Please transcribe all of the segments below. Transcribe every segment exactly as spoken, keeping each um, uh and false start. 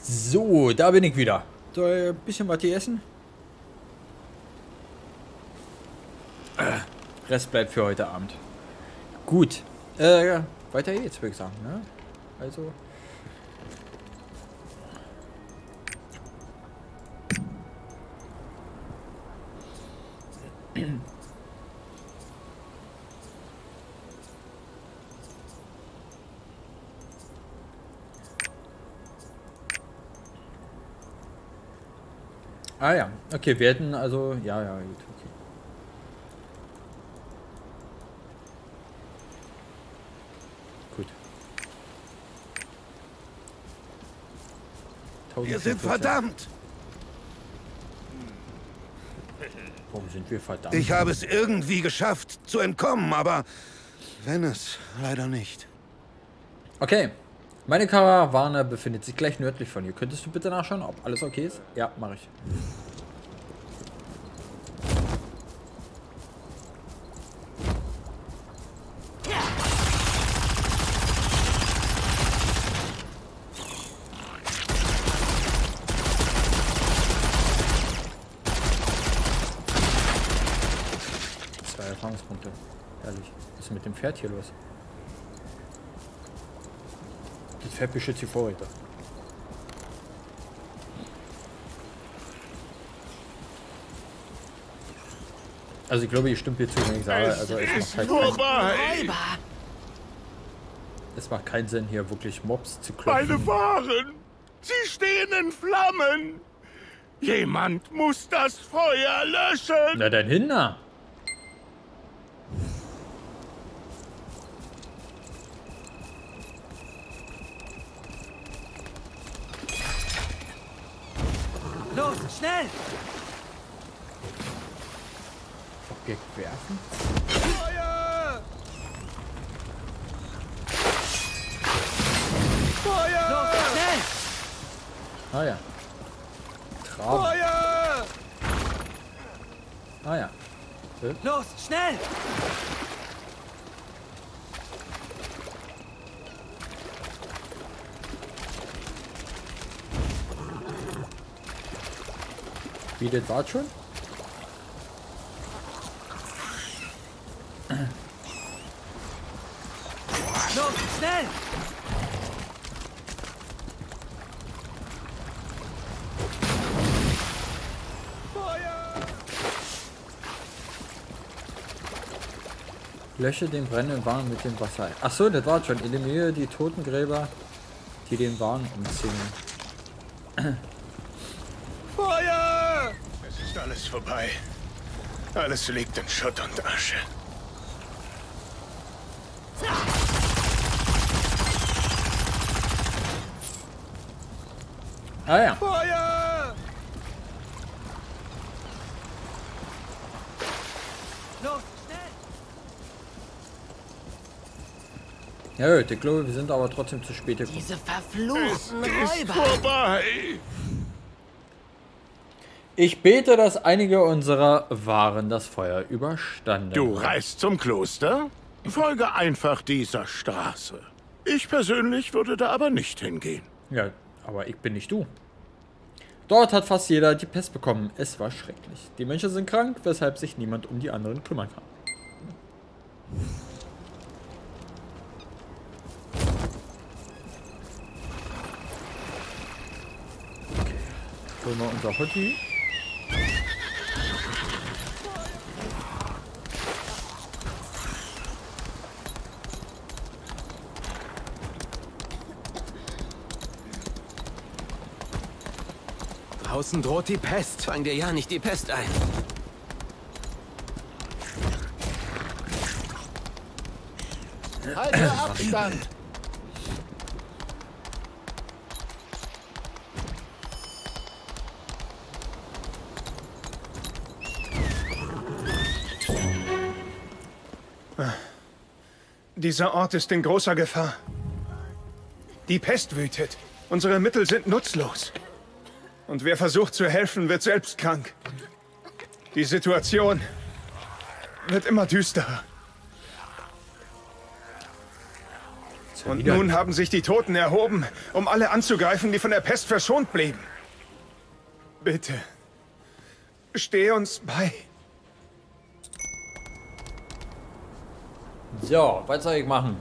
So, da bin ich wieder. Soll ich ein bisschen was hier essen? Äh, Rest bleibt für heute Abend. Gut. Äh, weiter geht's, würde ich sagen. Ne? Also. Ah ja, okay, wir hätten also, ja, ja, gut, okay. Gut. Wir sind verdammt! Warum sind wir verdammt? Ich habe es irgendwie geschafft, zu entkommen, aber wenn es leider nicht. Okay, meine Karawane befindet sich gleich nördlich von hier. Könntest du bitte nachschauen, ob alles okay ist? Ja, mache ich. Zwei Erfahrungspunkte. Herrlich. Was ist mit dem Pferd hier los? Das Pferd beschützt die Vorräte. Also ich glaube, ich stimme hier zu, wenn ich sage, also es macht halt keinen, es macht keinen Sinn, hier wirklich Mobs zu klopfen. Meine Waren! Sie stehen in Flammen! Jemand muss das Feuer löschen! Na dann hin, na. Los, schnell! Objekt werfen. Feuer! Feuer! Los, schnell! Ah ja. Traben. Feuer! Ah ja. Äh? Los, schnell! Wie, das war's schon? Los, schnell! Lösche den brennenden Wagen mit dem Wasser. Achso, das war's schon. Eliminiere die Totengräber, die den Wagen umzingeln. Feuer! Es ist alles vorbei. Alles liegt in Schutt und Asche. Ah ja. Feuer! Los, schnell! Ja gut, ich glaube, wir sind aber trotzdem zu spät gekommen. Diese verfluchten Es ist Räuber! vorbei! Ich bete, dass einige unserer Waren das Feuer überstanden. Du reist zum Kloster? Folge einfach dieser Straße. Ich persönlich würde da aber nicht hingehen. Ja, aber ich bin nicht du. Dort hat fast jeder die Pest bekommen. Es war schrecklich. Die Menschen sind krank, weshalb sich niemand um die anderen kümmern kann. Okay. Holen wir unser Hotti. Draußen droht die Pest. Fang dir ja nicht die Pest ein. Halte Abstand! Dieser Ort ist in großer Gefahr. Die Pest wütet. Unsere Mittel sind nutzlos. Und wer versucht zu helfen, wird selbst krank. Die Situation wird immer düsterer. Jetzt Und wieder? nun haben sich die Toten erhoben, um alle anzugreifen, die von der Pest verschont blieben. Bitte, steh uns bei. So, was soll ich machen?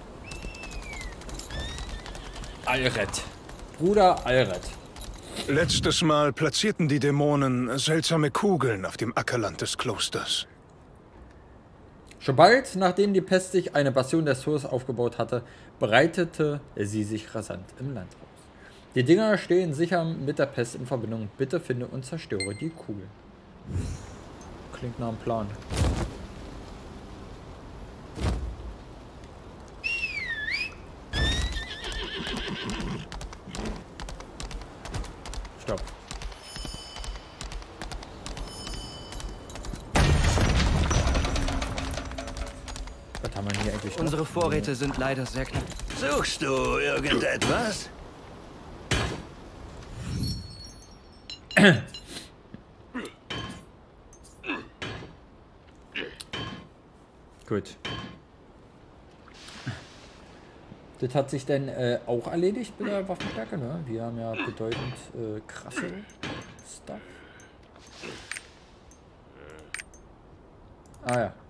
Alred. Bruder Alred. Letztes Mal platzierten die Dämonen seltsame Kugeln auf dem Ackerland des Klosters. Schon bald, nachdem die Pest sich eine Bastion des Todes aufgebaut hatte, breitete sie sich rasant im Land aus. Die Dinger stehen sicher mit der Pest in Verbindung. Bitte finde und zerstöre die Kugel. Klingt nach einem Plan. Stopp. Was haben wir hier eigentlich noch? Unsere Vorräte sind leider sehr knapp. Suchst du irgendetwas? Gut. Das hat sich denn äh, auch erledigt mit der Waffenstärke, ne? Wir haben ja bedeutend äh, krasse Stuff. Ah ja.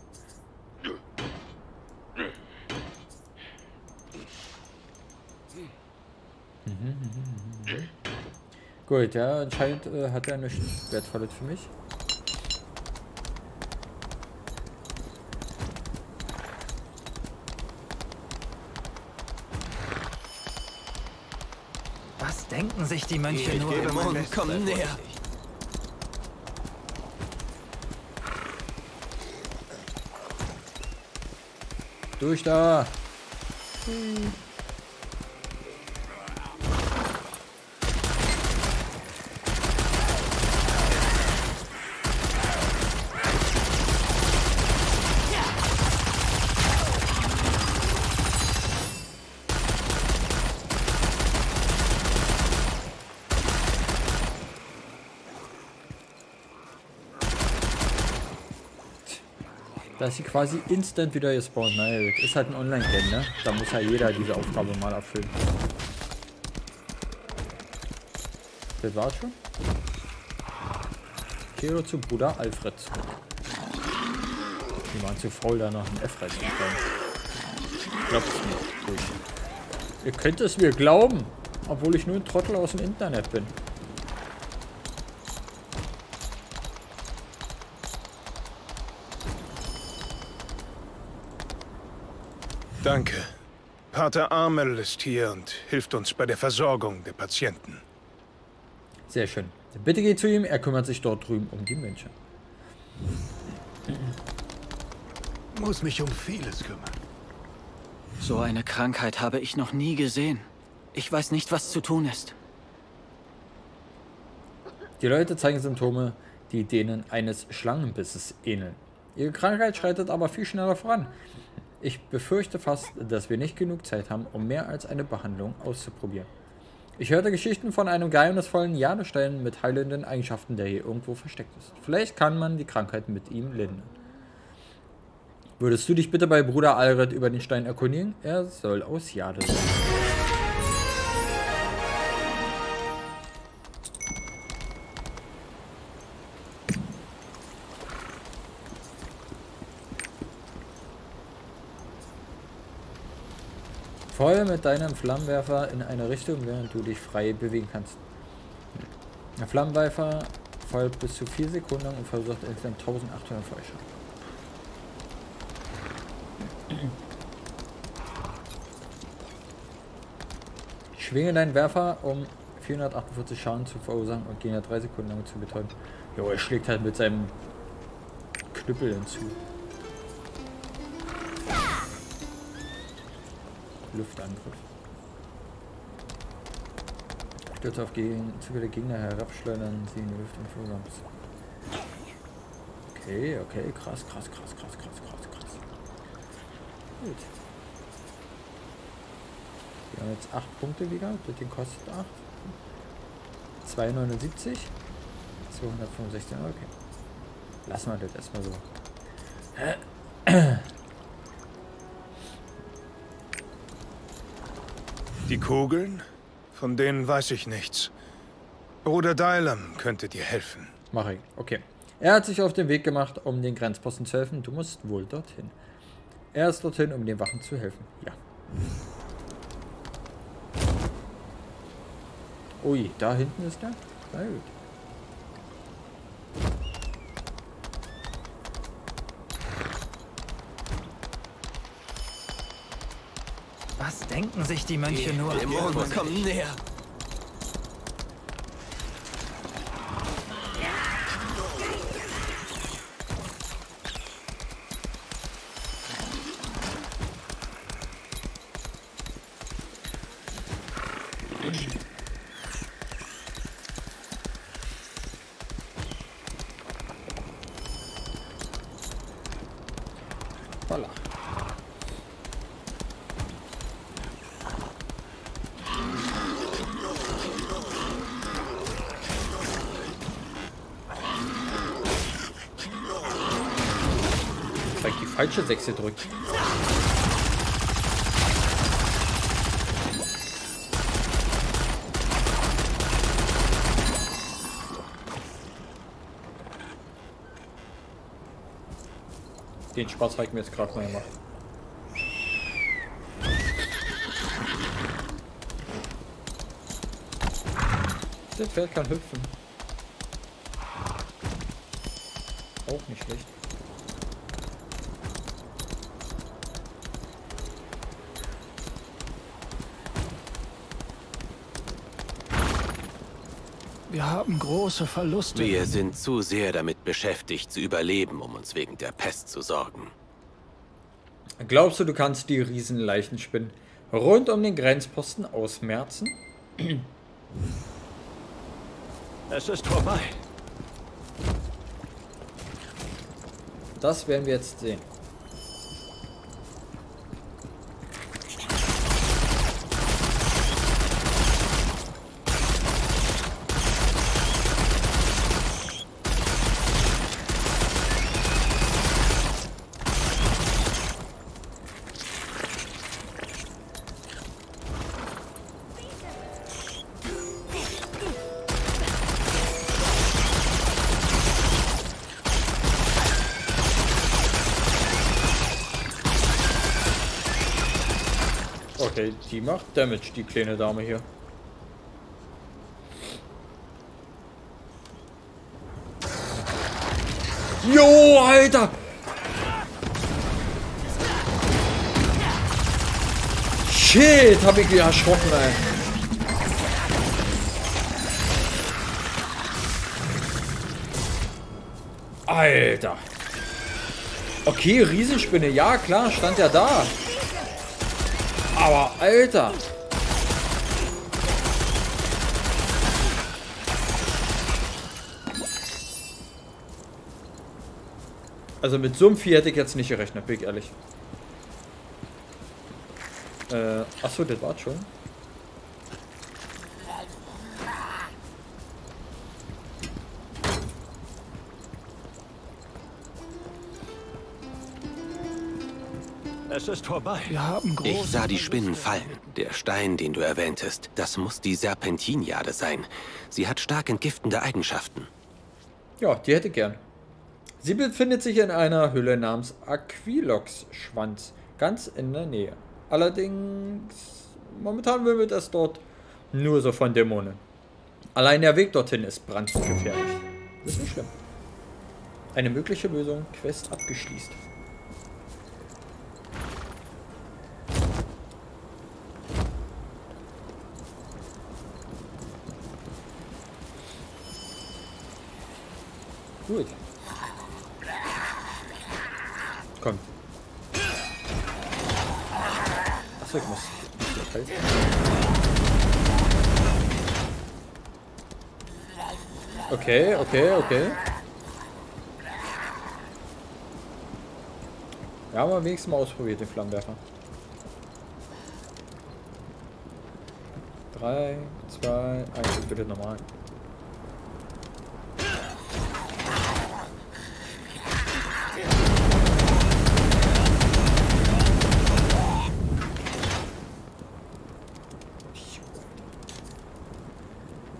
Mhm, mhm, mhm, mhm. Gut, ja, anscheinend äh, hat er nichts Wertvolles für mich. Was denken sich die Mönche Die nur? Dämonen kommen näher. Durch da! Da ist sie quasi instant wieder gespawnt. Naja, das ist halt ein Online-Game, ne? Da muss ja jeder diese Aufgabe mal erfüllen. Das war's schon. Kehre zu Bruder Alfred zurück. Die waren zu faul, da noch ein F reinzuschreiben. Glaubt es mir. Ruhig. Ihr könnt es mir glauben, obwohl ich nur ein Trottel aus dem Internet bin. Danke. Pater Amel ist hier und hilft uns bei der Versorgung der Patienten. Sehr schön. Bitte geht zu ihm, er kümmert sich dort drüben um die Mönche. Muss mich um vieles kümmern. So eine Krankheit habe ich noch nie gesehen. Ich weiß nicht, was zu tun ist. Die Leute zeigen Symptome, die denen eines Schlangenbisses ähneln. Ihre Krankheit schreitet aber viel schneller voran. Ich befürchte fast, dass wir nicht genug Zeit haben, um mehr als eine Behandlung auszuprobieren. Ich hörte Geschichten von einem geheimnisvollen Jadestein mit heilenden Eigenschaften, der hier irgendwo versteckt ist. Vielleicht kann man die Krankheit mit ihm lindern. Würdest du dich bitte bei Bruder Alred über den Stein erkundigen? Er soll aus Jade sein. Feuer mit deinem Flammenwerfer in eine Richtung, während du dich frei bewegen kannst. Der Flammenwerfer feuert bis zu vier Sekunden und verursacht insgesamt eintausendachthundert Feuerschaden. Schwinge deinen Werfer, um vierhundertachtundvierzig Schaden zu verursachen und gehen ja drei Sekunden lang zu betäuben. Jo, er schlägt halt mit seinem Knüppel hinzu. Luftangriff. Stürze auf gegen, zufällige Gegner herabschleudern, sie in die Luft und Vorgams. Okay, okay, krass, krass, krass, krass, krass, krass, krass. Gut. Wir haben jetzt acht Punkte wieder, das Ding kostet acht. zweihundertneunundsiebzig. zweihundertfünfundsechzig, okay. Lassen wir das erstmal so. Die Kugeln? Von denen weiß ich nichts. Bruder Dylam könnte dir helfen. Mach ich. Okay. Er hat sich auf den Weg gemacht, um den Grenzposten zu helfen. Du musst wohl dorthin. Er ist dorthin, um den Wachen zu helfen. Ja. Ui, da hinten ist er. Na gut. Was denken sich die Mönche nur? Dämonen kommen näher. Voila. Die falsche sechs gedrückt. Den Spaß habe ich mir jetzt gerade mal gemacht. Das Pferd kann hüpfen. Auch nicht schlecht. Wir haben große Verluste. Wir sind zu sehr damit beschäftigt, zu überleben, um uns wegen der Pest zu sorgen. Glaubst du, du kannst die Riesenleichenspinnen rund um den Grenzposten ausmerzen? Es ist vorbei. Das werden wir jetzt sehen. Okay, die macht Damage, die kleine Dame hier. Jo, Alter! Shit, hab ich wieder erschrocken, ey. Alter. Okay, Riesenspinne, ja klar, stand ja da. Aber, Alter! Also mit so einem Vieh hätte ich jetzt nicht gerechnet, bin ich ehrlich. Äh, achso, das war's schon. Es ist vorbei. Wir haben große Ich sah die Spinnen fallen. Der Stein, den du erwähntest, das muss die Serpentinjade sein. Sie hat stark entgiftende Eigenschaften. Ja, die hätte ich gern. Sie befindet sich in einer Hülle namens Aquilox-Schwanz, ganz in der Nähe. Allerdings, momentan wimmelt es dort nur so von Dämonen. Allein der Weg dorthin ist brandgefährlich. Das ist nicht schlimm. Eine mögliche Lösung, Quest abgeschließt. Gut. Komm. Achso, ich muss. Okay, okay, okay. Ja, haben wir wenigstens mal ausprobiert, den Flammenwerfer. drei, zwei, eins, bitte normal.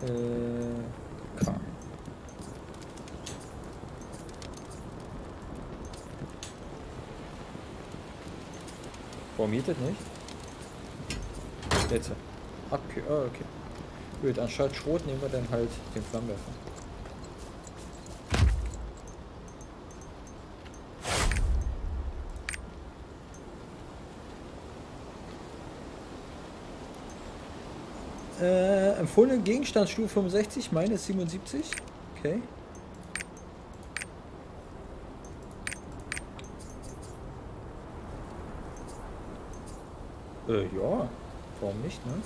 Äh, K. Warum geht das nicht? Jetzt. Abkühl. Oh, okay. Gut, anstatt Schrot nehmen wir dann halt den Flammenwerfer. Äh, empfohlene Gegenstandsstufe fünfundsechzig, meine ist siebenundsiebzig. Okay. Äh, ja. Warum nicht, ne?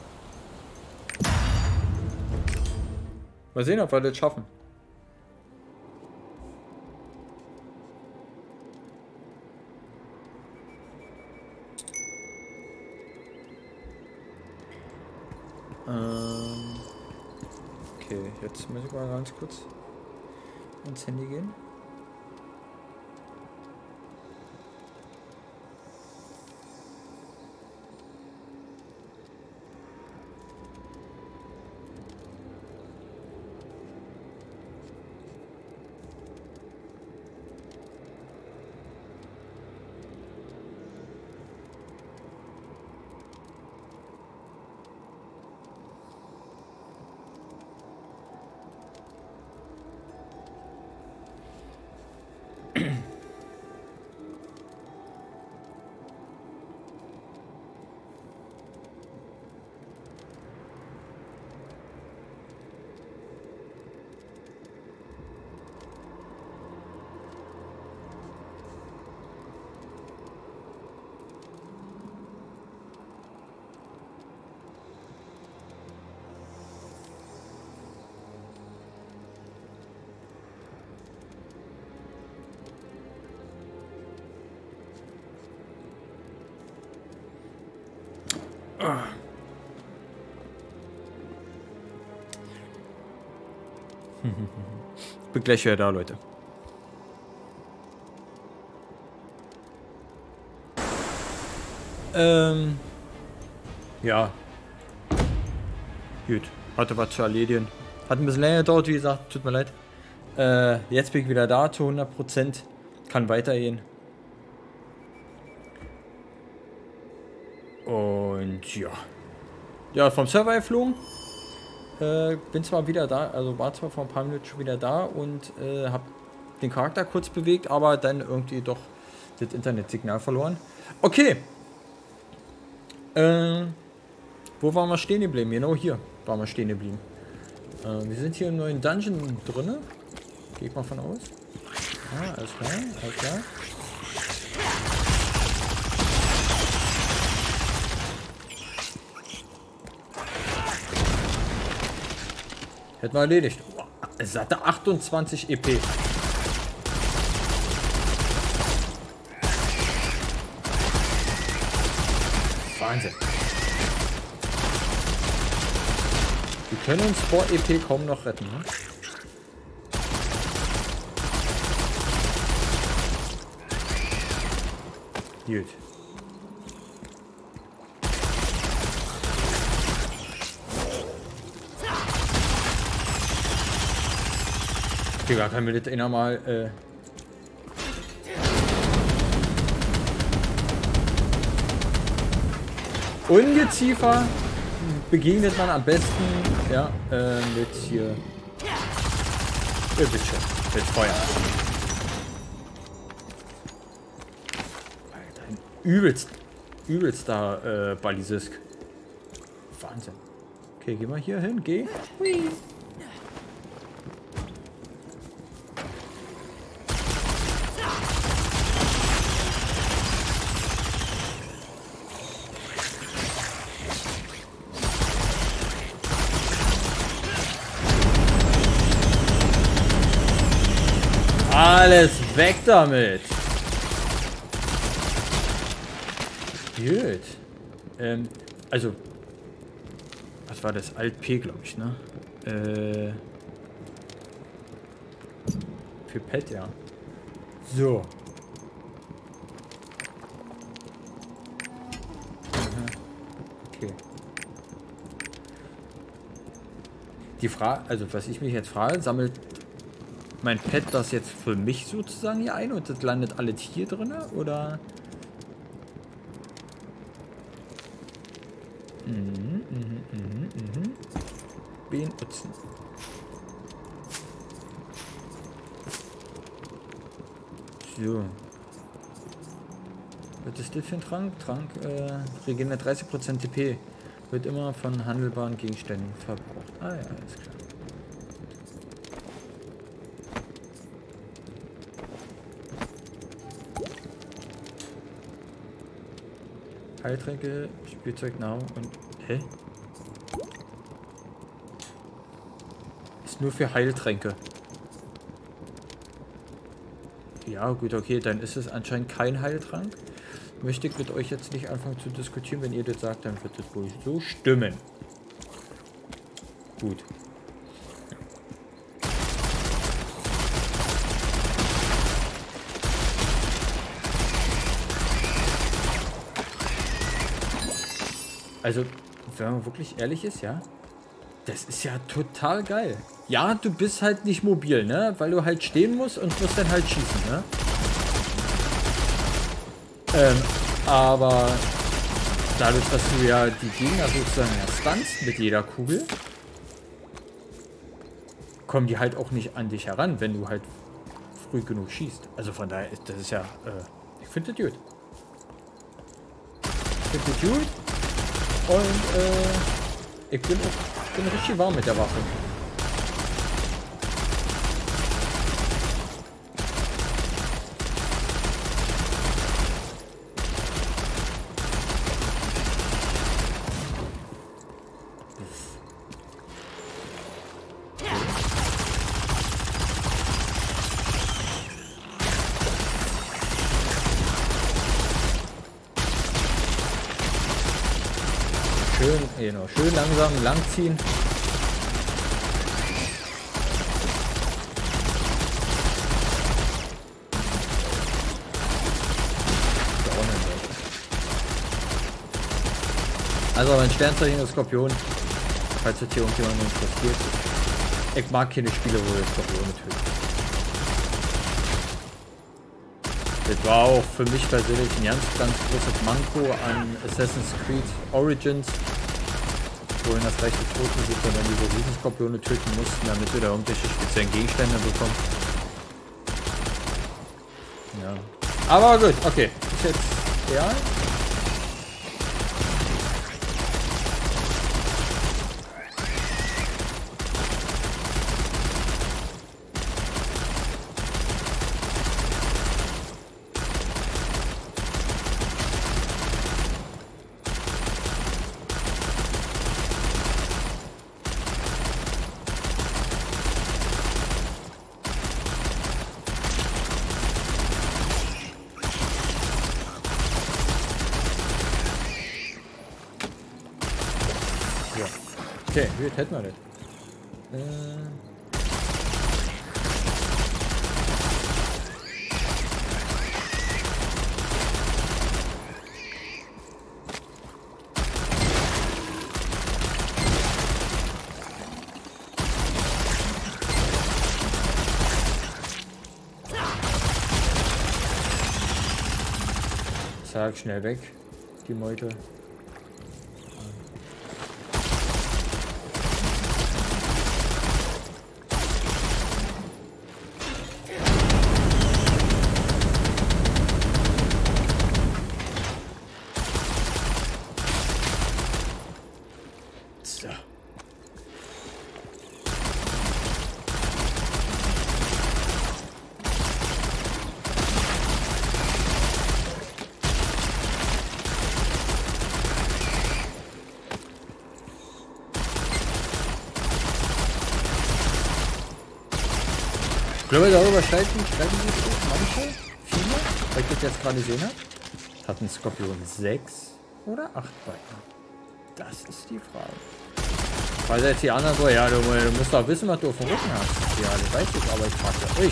Mal sehen, ob wir das schaffen. Ähm okay, jetzt muss ich mal ganz kurz ins Handy gehen. Bin gleich wieder da, Leute. Ähm. Ja. Gut. Hatte was zu erledigen. Hat ein bisschen länger gedauert, wie gesagt. Tut mir leid. Äh, jetzt bin ich wieder da zu hundert Prozent. Kann weitergehen. Und ja. Ja, vom Server geflogen. Äh, bin zwar wieder da, also war zwar vor ein paar Minuten schon wieder da und äh, habe den Charakter kurz bewegt, aber dann irgendwie doch das Internetsignal verloren. Okay. Äh, wo waren wir stehen geblieben? Genau hier waren wir stehen geblieben. Äh, wir sind hier im neuen Dungeon drin. Gehe ich mal von aus. Ah, alles klar, alles klar. Hätten wir erledigt. Boah, es hatte achtundzwanzig E P. Wahnsinn. Wir können uns vor E P kaum noch retten. Ne? Gut. Digga, kann mir das einer mal, äh Ungeziefer begegnet man am besten, ja, äh, mit hier, ja, bitte schön, mit Feuer. Alter, ein übelst, übelster, äh, Balisist. Wahnsinn. Okay, geh mal hier hin, geh. Hui. Alles weg damit. Gut. Ähm, also, was war das? Alt P, glaube ich, ne? Äh, für Pet, ja. So. Aha. Okay. Die Frage, also was ich mich jetzt frage, sammelt mein Pet das jetzt für mich sozusagen hier ein und das landet alles hier drin, oder? Mhm, mhm, mhm, mhm. Benutzen. So. Was ist das für ein Trank? Trank, äh, regeneriert dreißig Prozent T P. Wird immer von handelbaren Gegenständen verbraucht. Ah ja, alles klar. Heiltränke, Spielzeug Nahrung und... Hä? Ist nur für Heiltränke. Ja, gut, okay, dann ist es anscheinend kein Heiltrank. Möchte ich mit euch jetzt nicht anfangen zu diskutieren. Wenn ihr das sagt, dann wird das wohl so stimmen. Gut. Also, wenn man wirklich ehrlich ist, ja, das ist ja total geil. Ja, du bist halt nicht mobil, ne? Weil du halt stehen musst und musst dann halt schießen, ne? Ähm, aber dadurch, dass du ja die Gegner sozusagen ja stunst mit jeder Kugel, kommen die halt auch nicht an dich heran, wenn du halt früh genug schießt. Also von daher, ist das ist ja, äh, ich finde das gut. Ich finde das gut. Und, äh, ich bin, ich bin richtig warm mit der Waffe. Schön, genau, schön langsam langziehen. Also mein Sternzeichen ist Skorpion, falls das hier irgendjemand interessiert. Ich mag keine Spiele, wo wir Skorpione töten. Das war auch für mich persönlich ein ganz, ganz großes Manko an Assassin's Creed Origins, wo in das Reich der Toten sind, wenn man diese Riesenskorpione töten mussten, damit wir da irgendwelche speziellen Gegenstände bekommen. Ja. Aber gut, okay. Ist jetzt real. Okay, gut, hätten wir das. Äh Zack, schnell weg, die Meute. So. Ich glaube, darüber streiten, streiten sich manche, viele, weil ich das jetzt gerade gesehen habe. Hat ein Skorpion sechs oder acht Beine? Das ist die Frage. Weil jetzt die anderen so, ja, du, du musst doch wissen, was du auf dem Rücken hast. Ja, das weiß ich, aber ich frage ja euch.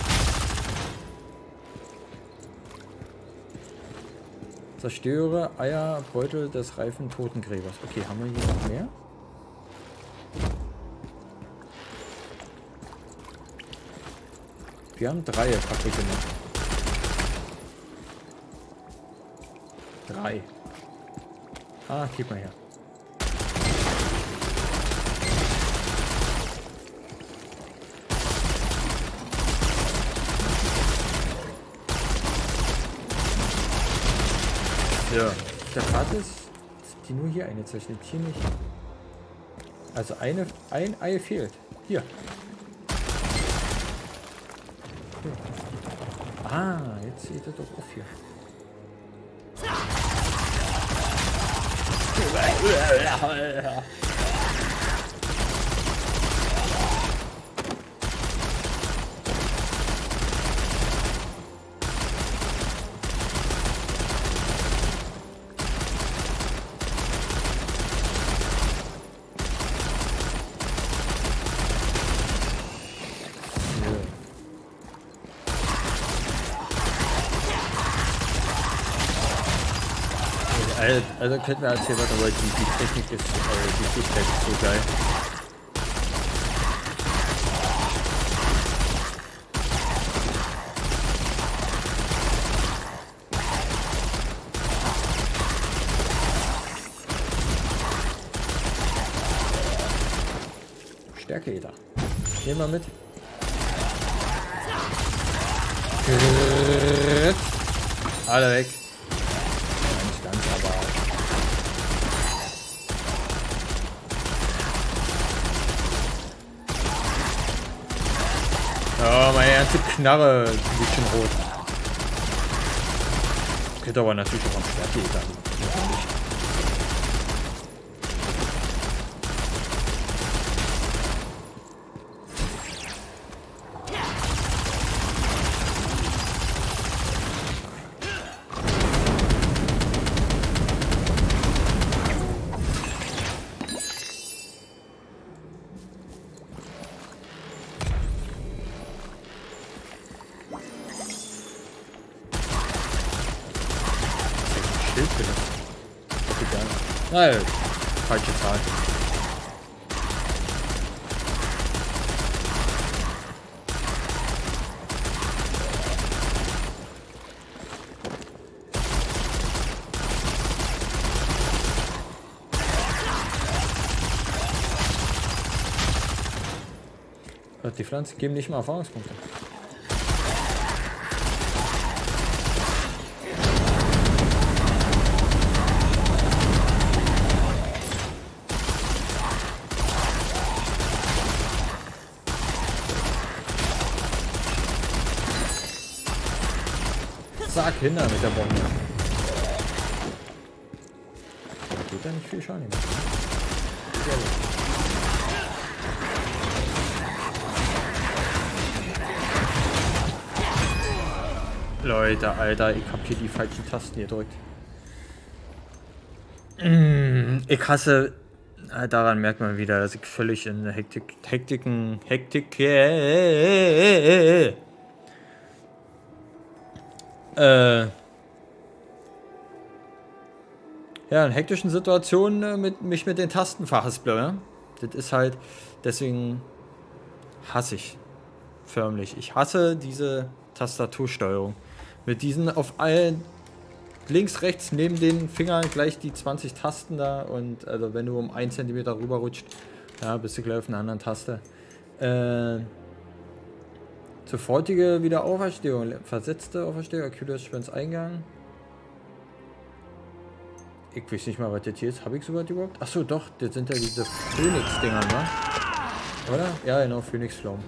Zerstöre Eierbeutel des reifen Totengräbers. Okay, haben wir hier noch mehr? Wir haben drei Fabriken. Drei. Ah, gib mal her. Ja, der Part ist, dass die nur hier eingezeichnet, hier nicht. Also eine, ein Ei fehlt. Hier. Hier. Ah, jetzt seht ihr doch auf hier. Also könnten wir erzählen, was aber die, die Technik ist, äh, die Fähigkeit ist so geil. Stärke jeder. Nehmen wir mit. Alle weg. Oh, meine ganze Knarre liegt schon rot. Könnte aber natürlich auch am Stärke liegen. Nein, falsche Zahl. Die Pflanzen geben nicht mal Erfahrungspunkte. Zack, hinter mit der Bombe. Da geht ja nicht viel Schaden mehr. Leute, Alter, ich hab hier die falschen Tasten gedrückt. Ich hasse, daran merkt man wieder, dass ich völlig in Hektik, Hektiken, Hektik, äh, Äh, ja, in hektischen Situationen äh, mit, mich mit den Tasten verhasple. Ne? Das ist halt, deswegen hasse ich förmlich. Ich hasse diese Tastatursteuerung. Mit diesen auf allen links, rechts neben den Fingern gleich die zwanzig Tasten da und also wenn du um einen Zentimeter rüber rutscht, ja, bist du gleich auf einer anderen Taste. Äh, Sofortige Wiederauferstehung, versetzte Auferstehung, Achilles Schwanzeingang. Ich weiß nicht mal, was das hier ist. Habe ich sogar überhaupt? Achso, doch, das sind ja diese Phoenix-Dinger, ne? Oder? Ja, genau, Phoenix-Flaum.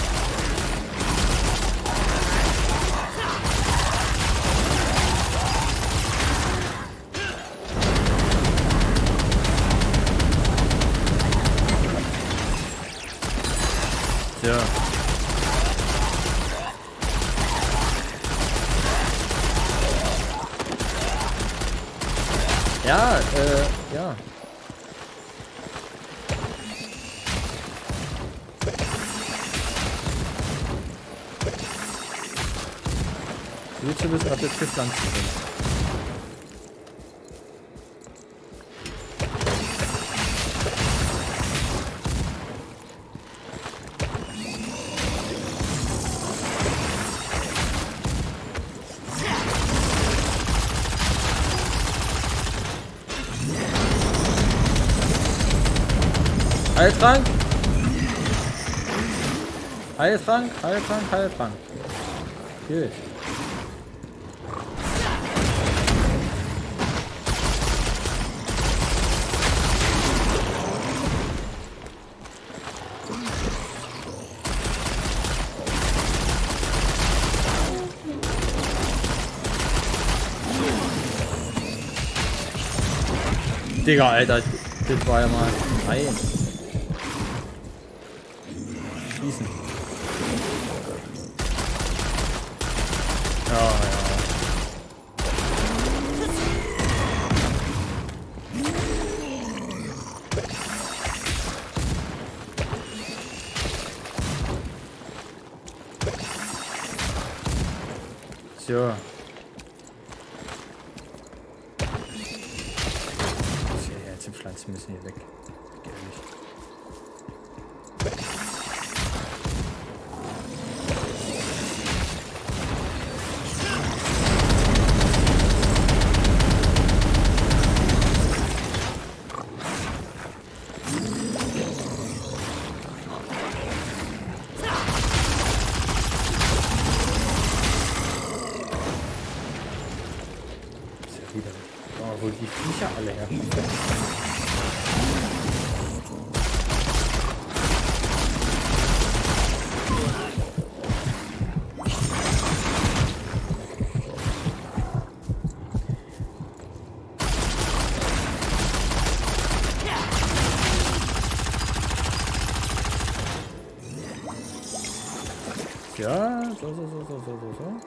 Ja. Ja, äh, ja. Gut zu wissen, was jetzt für Pflanzen sind. Heiltrank. Heiltrank, Heiltrank, Heiltrank. Gut. Digga, Alter, das war ja mal. Nein. Schießen. Ja, ja. So. Die Pflanzen müssen hier weg. Ehrlich. Ist ja wieder. Oh, wo die Viecher alle herkommen. Ja, so, so, so, so, so, so, so.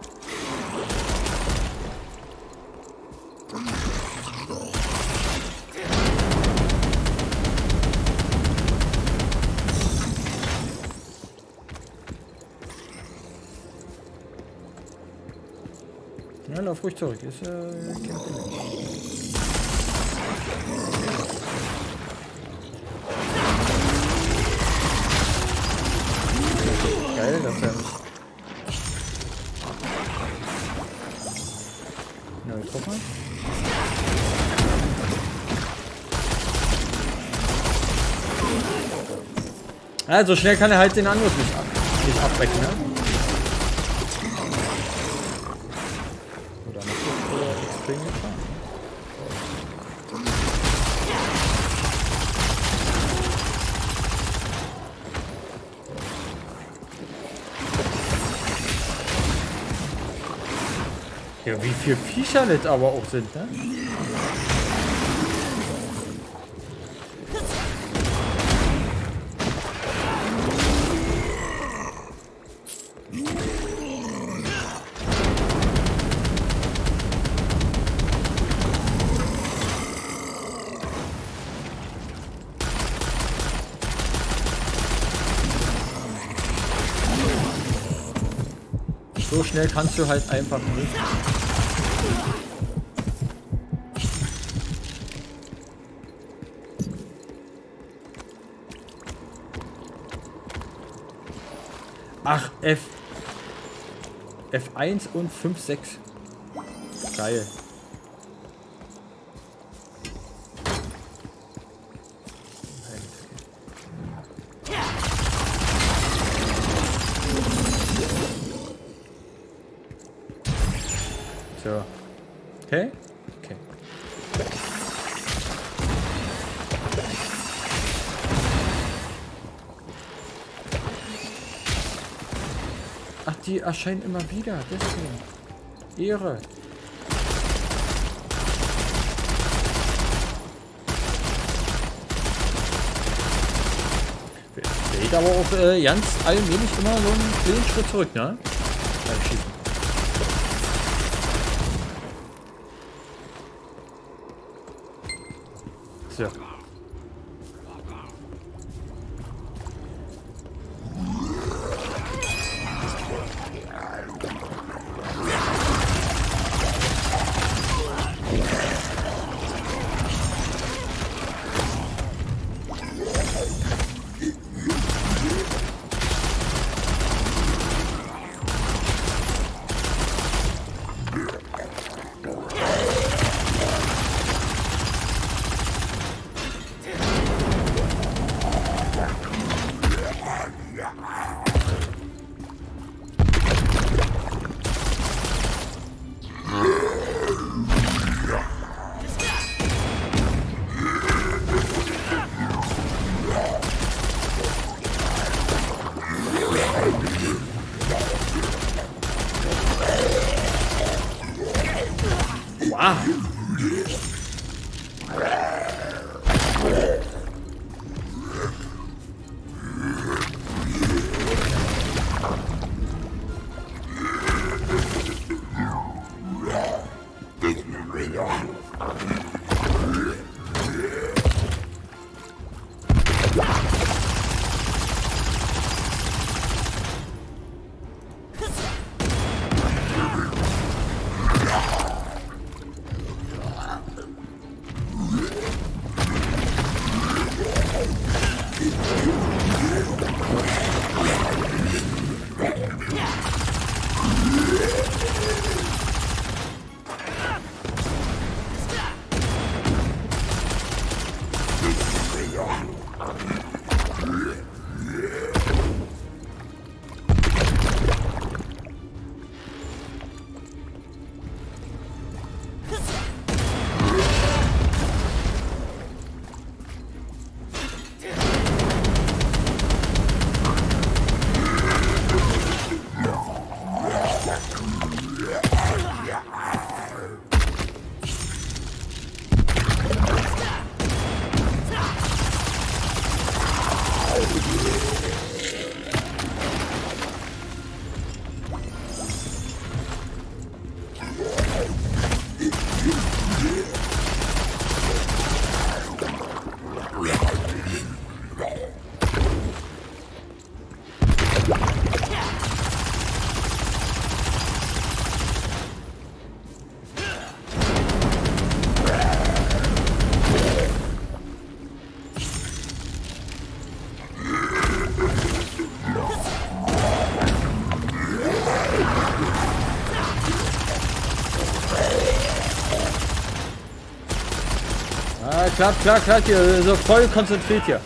Ja, lauf ruhig zurück. Ist äh, kein Problem. Geil, das ist ja nicht. Na, guck mal. Ja, so schnell kann er halt den Angriff nicht, ab nicht abbrechen, ne? Oder noch so extrem gefahren. Ja, wie viele Viecher das aber auch sind, ne? So schnell kannst du halt einfach nicht. Ach, F. F eins und fünf sechs. Geil. So. Okay? Okay. Ach, die erscheinen immer wieder, deswegen. Ehre. Geht aber auch äh, ganz allmählich immer so einen kleinen Schritt zurück, ne? Beim Schießen. So. klar, klar, klar, hier, so voll konzentriert hier.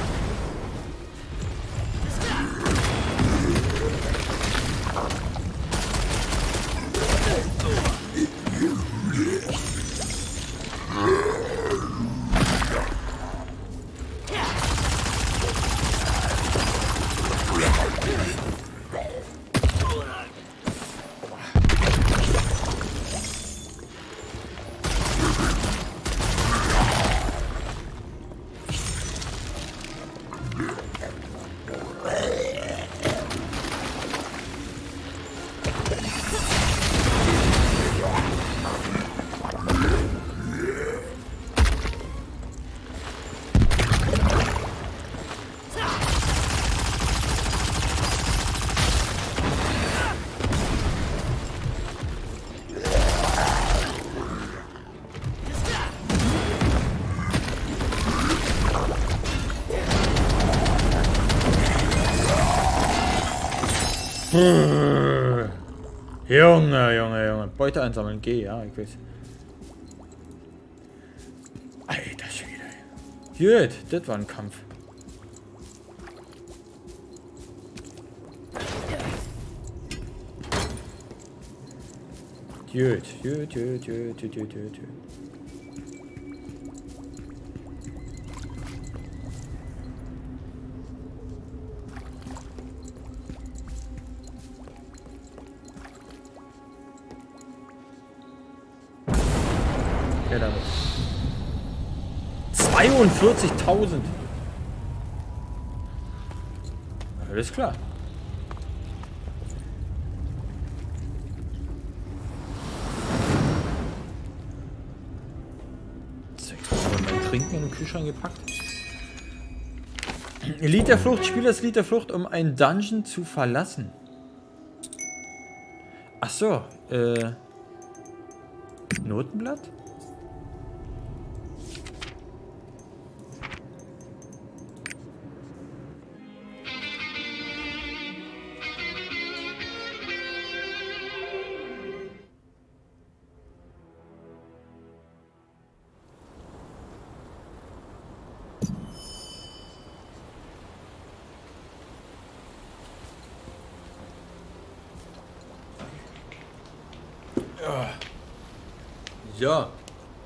Junge, Junge, Junge. Beute einsammeln, geh, ja, ich weiß. Alter Schwede. Gut, das war ein Kampf. Gut, gut, gut, gut, gut, gut, gut. zweiundvierzigtausend. Alles klar. So, ich habe mein Trinken in den Kühlschrank gepackt. Lied der Flucht. Spiel das Lied der Flucht, um einen Dungeon zu verlassen. Ach so. Äh, Notenblatt? Ja.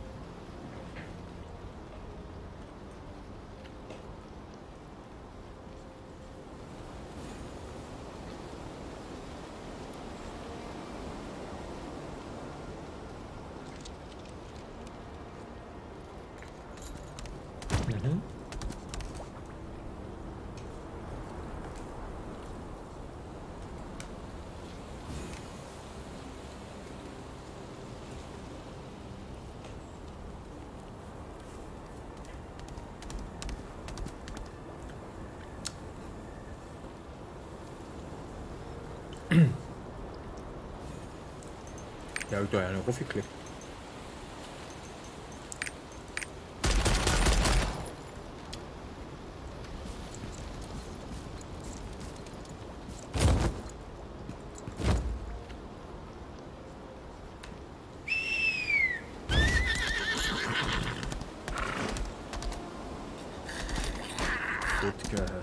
Mhm. Ja, ich da ja eine Ruffi geklickt. Gut gehört.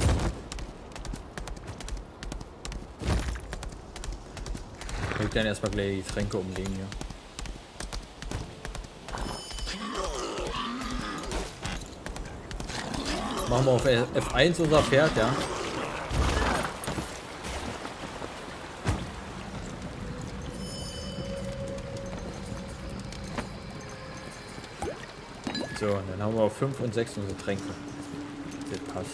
Ich dann erstmal gleich die Tränke umlegen hier. Machen wir auf F eins unser Pferd, ja. So, und dann haben wir auf fünf und sechs unsere Tränke. Das passt.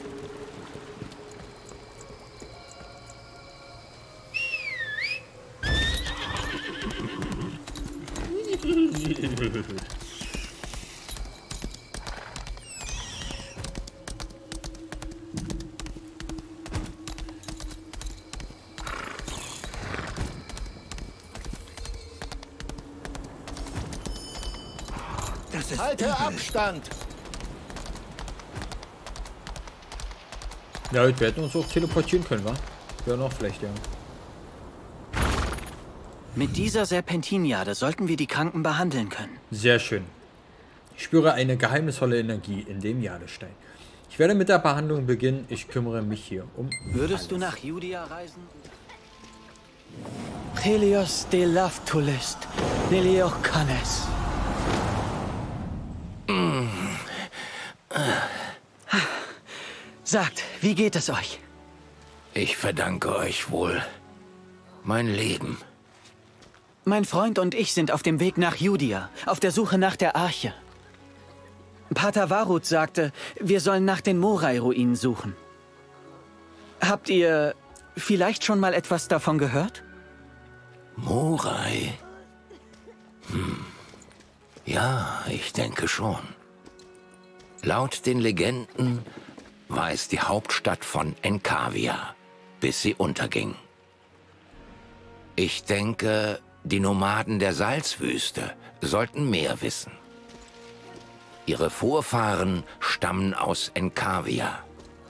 Das ist Halte Abstand! Ja, wir hätten uns auch teleportieren können, wa? Wäre noch vielleicht, ja. Mit dieser Serpentinjade sollten wir die Kranken behandeln können. Sehr schön. Ich spüre eine geheimnisvolle Energie in dem Jadestein. Ich werde mit der Behandlung beginnen. Ich kümmere mich hier um Würdest alles. du nach Judia reisen? Helios de Laftulist, Neliocanes. Sagt, wie geht es euch? Ich verdanke euch wohl mein Leben. Mein Freund und ich sind auf dem Weg nach Judia, auf der Suche nach der Arche. Pater Varut sagte, wir sollen nach den Morai-Ruinen suchen. Habt ihr vielleicht schon mal etwas davon gehört? Morai? Hm. Ja, ich denke schon. Laut den Legenden war es die Hauptstadt von Enkavia, bis sie unterging. Ich denke, die Nomaden der Salzwüste sollten mehr wissen. Ihre Vorfahren stammen aus Enkavia.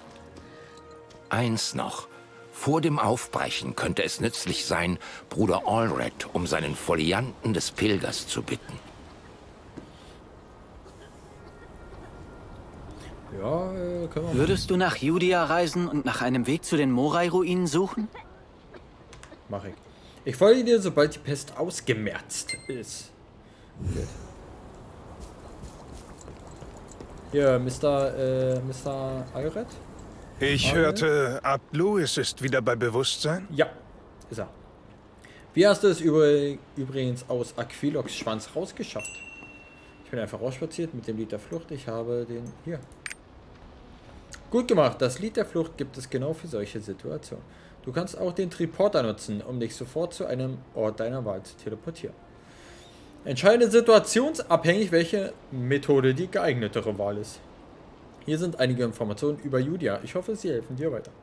Eins noch. Vor dem Aufbrechen könnte es nützlich sein, Bruder Allred um seinen Folianten des Pilgers zu bitten. Ja, äh, können wir Würdest du nach Judia reisen und nach einem Weg zu den Morai-Ruinen suchen? Mach ich. Ich folge dir, sobald die Pest ausgemerzt ist. Gut. Hier, Mister Äh, Mister Allred? Ich hörte, Abt Louis ist wieder bei Bewusstsein. Ja, ist er. Wie hast du es über, übrigens aus Aquilox Schwanz rausgeschafft? Ich bin einfach rausspaziert mit dem Lied der Flucht. Ich habe den hier. Gut gemacht. Das Lied der Flucht gibt es genau für solche Situationen. Du kannst auch den Triporter nutzen, um dich sofort zu einem Ort deiner Wahl zu teleportieren. Entscheide situationsabhängig, welche Methode die geeignetere Wahl ist. Hier sind einige Informationen über Judia. Ich hoffe, sie helfen dir weiter.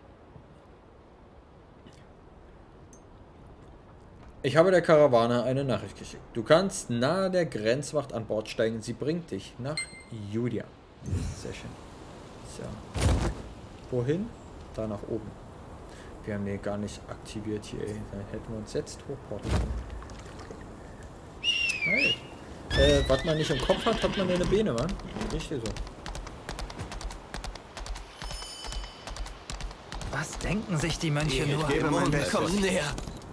Ich habe der Karawane eine Nachricht geschickt. Du kannst nahe der Grenzwacht an Bord steigen. Sie bringt dich nach Judia. Sehr schön. So. Wohin? Da nach oben. Wir haben den gar nicht aktiviert hier. Ey. Dann hätten wir uns jetzt hochporten können. Hey. Äh, was man nicht im Kopf hat, hat man in der Beine, Mann. Richtig so. Was denken sich die Mönche nur? gebe mein Bestes. Komm näher.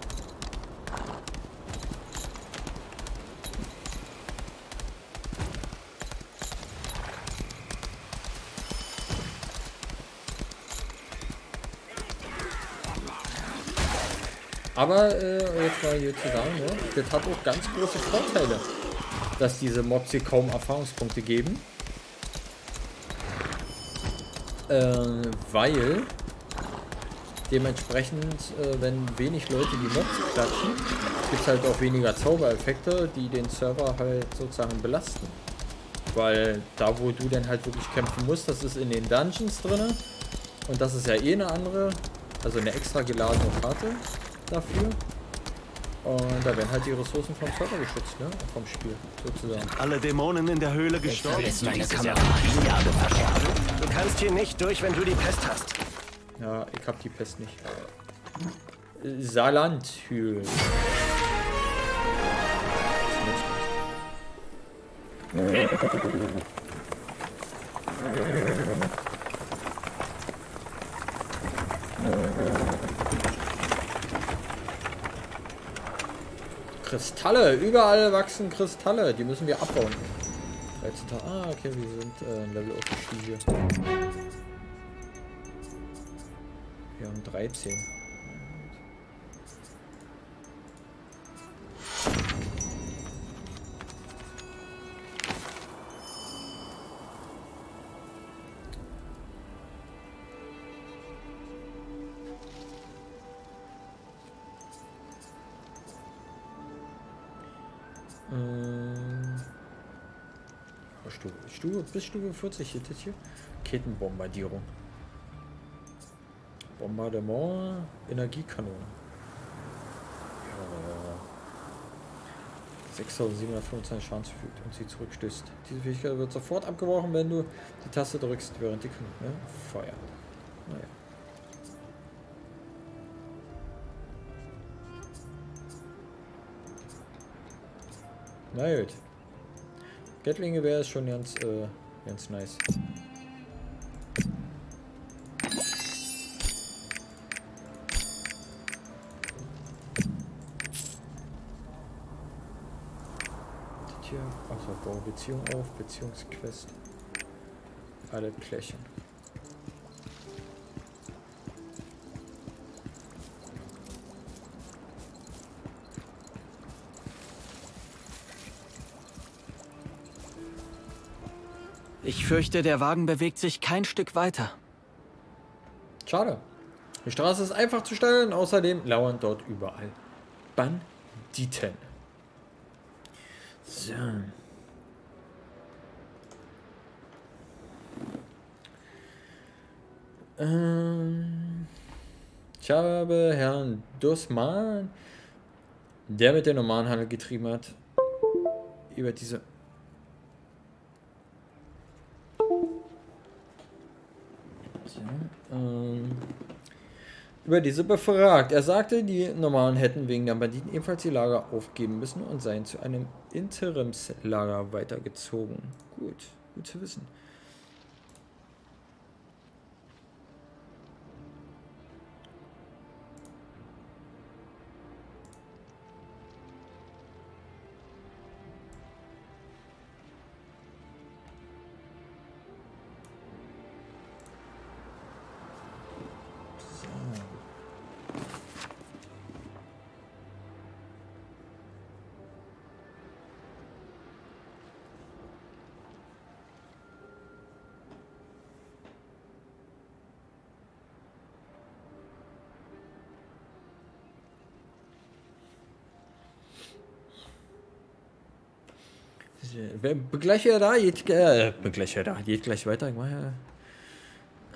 Aber äh, jetzt mal hier zu sagen, ne? Das hat auch ganz große Vorteile, dass diese Mobs hier kaum Erfahrungspunkte geben. Äh, weil dementsprechend, äh, wenn wenig Leute die Mobs klatschen, gibt es halt auch weniger Zaubereffekte, die den Server halt sozusagen belasten. Weil da, wo du dann halt wirklich kämpfen musst, das ist in den Dungeons drin. Und das ist ja eh eine andere, also eine extra geladene Karte dafür. Und da werden halt die Ressourcen vom Server geschützt, ne? Vom Spiel, sozusagen. Alle Dämonen in der Höhle gestorben. Ist meine Kamera. Du kannst hier nicht durch, wenn du die Pest hast. Ja, ich hab die Pest nicht. Salandhühl. Kristalle, überall wachsen Kristalle, die müssen wir abbauen. dreizehn. Ah, okay, wir sind äh, Level aufgestiegen. Wir haben dreizehn. Stufe, Stufe, bis Stufe vierzig hier, das hier. Kettenbombardierung. Bombardement, Energiekanone. Ja. sechstausendsiebenhundertfünfundzwanzig Schaden zufügt und sie zurückstößt. Diese Fähigkeit wird sofort abgebrochen, wenn du die Taste drückst, während die Kanone feuert. Naja. Na gut. Gatlinge wäre es schon ganz, äh, ganz nice. Hier, also baue Beziehung auf, Beziehungsquest. Alle Klärchen. Ich fürchte, der Wagen bewegt sich kein Stück weiter. Schade. Die Straße ist einfach zu steil und außerdem lauern dort überall Banditen. So. Ähm, ich habe Herrn Dussmann, der mit dem normalen Handel getrieben hat, über diese so, ähm, über diese befragt. Er sagte, die Normalen hätten wegen der Banditen ebenfalls die Lager aufgeben müssen und seien zu einem Interimslager weitergezogen. Gut, gut zu wissen. Bin gleich wieder da, geht, äh, bin gleich wieder da, geht gleich weiter. Ich mach ja, äh.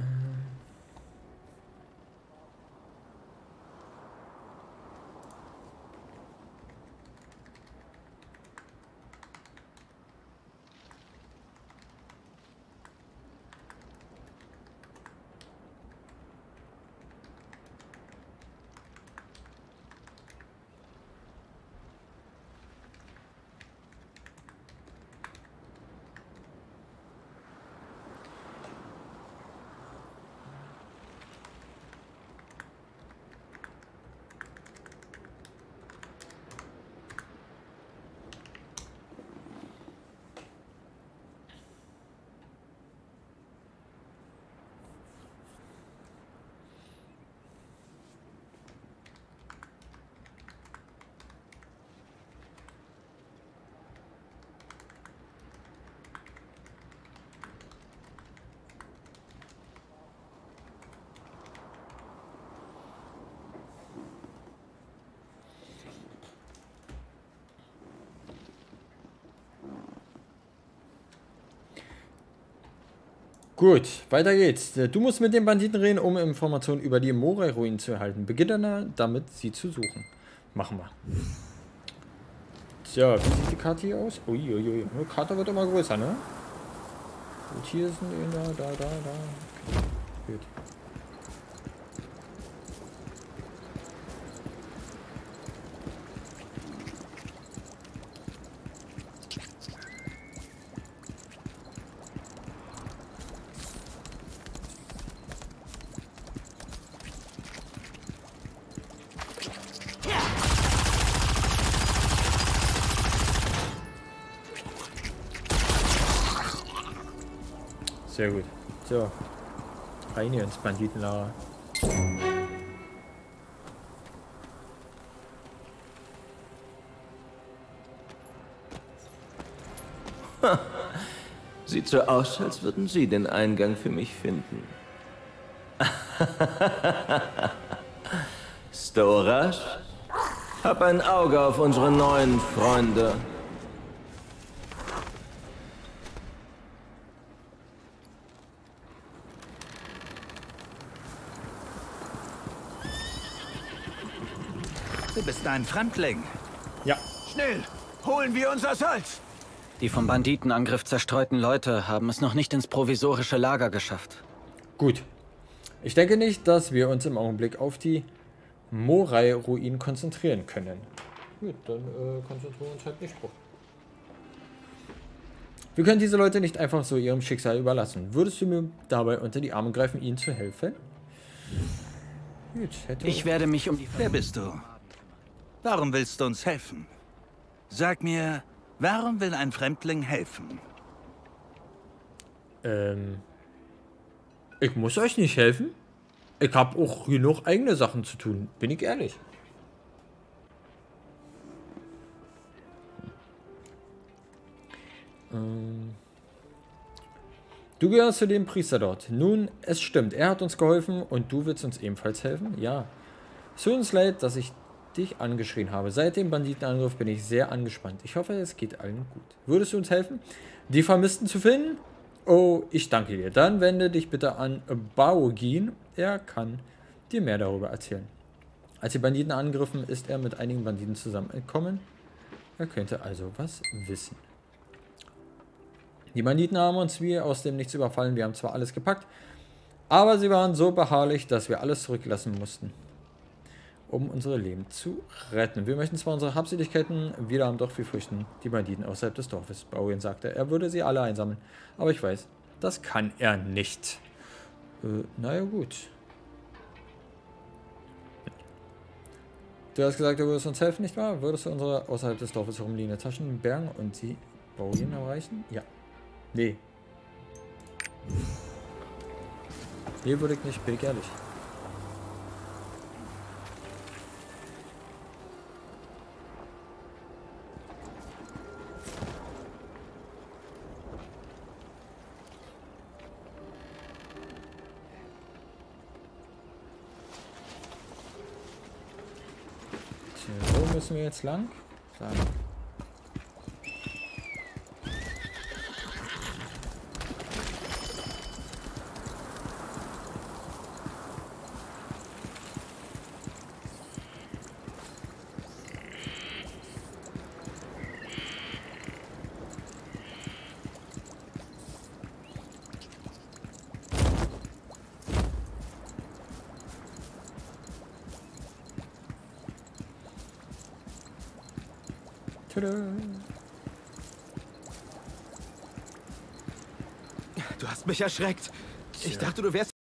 Gut, weiter geht's. Du musst mit den Banditen reden, um Informationen über die Morai-Ruinen zu erhalten. Beginne damit, sie zu suchen. Machen wir. Tja, wie sieht die Karte hier aus? Uiuiui, die Karte wird immer größer, ne? Und hier sind die, da, da, da, da. Okay. Gut. Sehr gut. So. Rein hier ins Banditenlager. Sieht so aus, als würden Sie den Eingang für mich finden. Storas, hab ein Auge auf unsere neuen Freunde. Du bist ein Fremdling. Ja. Schnell, holen wir unser Salz. Die vom Banditenangriff zerstreuten Leute haben es noch nicht ins provisorische Lager geschafft. Gut. Ich denke nicht, dass wir uns im Augenblick auf die Morai-Ruinen konzentrieren können. Gut, dann äh, konzentrieren wir uns halt nicht drauf. Wir können diese Leute nicht einfach so ihrem Schicksal überlassen. Würdest du mir dabei unter die Arme greifen, ihnen zu helfen? Gut, hätte Ich werde mich um die... Wer bist du? Warum willst du uns helfen? Sag mir, warum will ein Fremdling helfen? Ähm... Ich muss euch nicht helfen. Ich habe auch genug eigene Sachen zu tun. Bin ich ehrlich. Ähm... Du gehörst zu dem Priester dort. Nun, es stimmt, er hat uns geholfen und du willst uns ebenfalls helfen? Ja. Es tut uns leid, dass ich dich angeschrien habe. Seit dem Banditenangriff bin ich sehr angespannt. Ich hoffe, es geht allen gut. Würdest du uns helfen, die Vermissten zu finden? Oh, ich danke dir. Dann wende dich bitte an Baogin. Er kann dir mehr darüber erzählen. Als die Banditen angriffen, ist er mit einigen Banditen zusammen entkommen. Er könnte also was wissen. Die Banditen haben uns wie aus dem Nichts überfallen. Wir haben zwar alles gepackt, aber sie waren so beharrlich, dass wir alles zurücklassen mussten, um unsere Leben zu retten. Wir möchten zwar unsere Habseligkeiten wieder haben, doch wir fürchten die Banditen außerhalb des Dorfes. Bauen sagte, er würde sie alle einsammeln, aber ich weiß, das kann er nicht. Äh, naja gut. Du hast gesagt, du würdest uns helfen, nicht wahr? Würdest du unsere außerhalb des Dorfes herumliegende Taschen bergen und sie Bauen erreichen? Ja. Nee. Hier würde ich nicht, bin ich ehrlich. Tja, wo müssen wir jetzt lang? Sagen. Du hast mich erschreckt. Ich dachte, du wärst...